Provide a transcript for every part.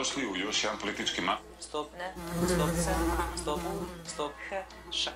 došli u još jedan politički Stop, ne, stop se, stop, stop, he, ša.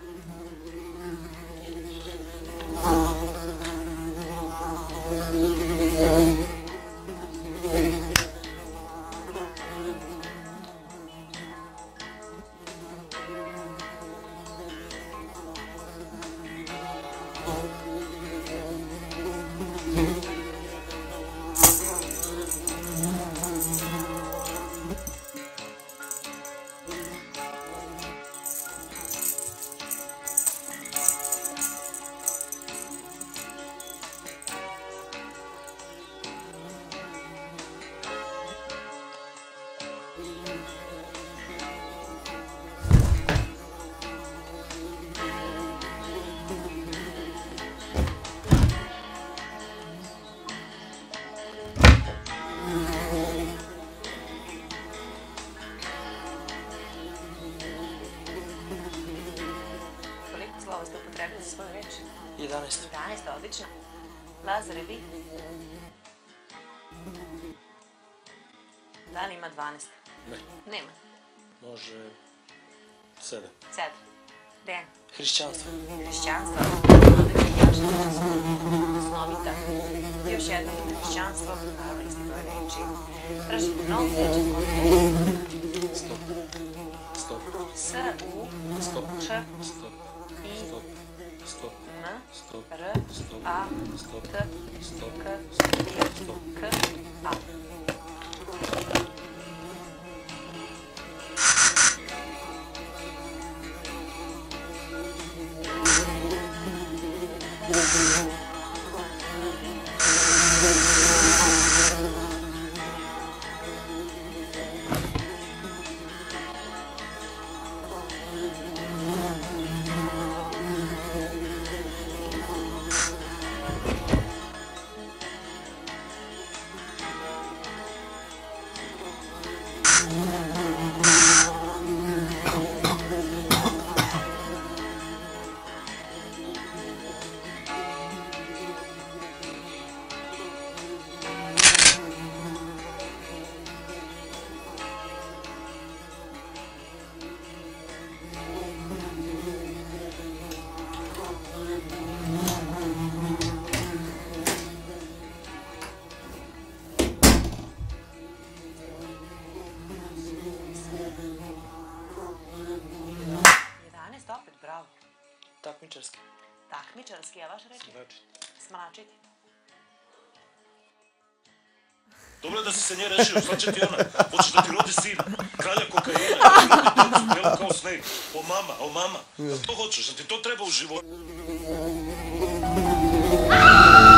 Slovo ste upotrebili za svoju reč? 11. 11, odlično. Lazare, vi? Da li ima 12? Ne. Nema. Može 7. 7. Dejan? Hrišćanstvo. Hrišćanstvo. Odlično, snovita. Još jedno hrišćanstvo, ali isti broj reči. Tražite novu reč. Stop. Stop. S, U, Stop. Č, Stop. I, Stop. Stop. M, Stop. R, Stop. A, Stop. T, Stop. K, I, K, A. Takmičarski. Takmičarski, a vaša reč? Smračiti. Smračiti. Dobro je da si se nje rešio, šta će ti ona? Hoćeš da ti rodi sin, kralja kokaina, da ti rodi decu, belo kao sneg. O mama. To hoćeš, da ti to treba u životu.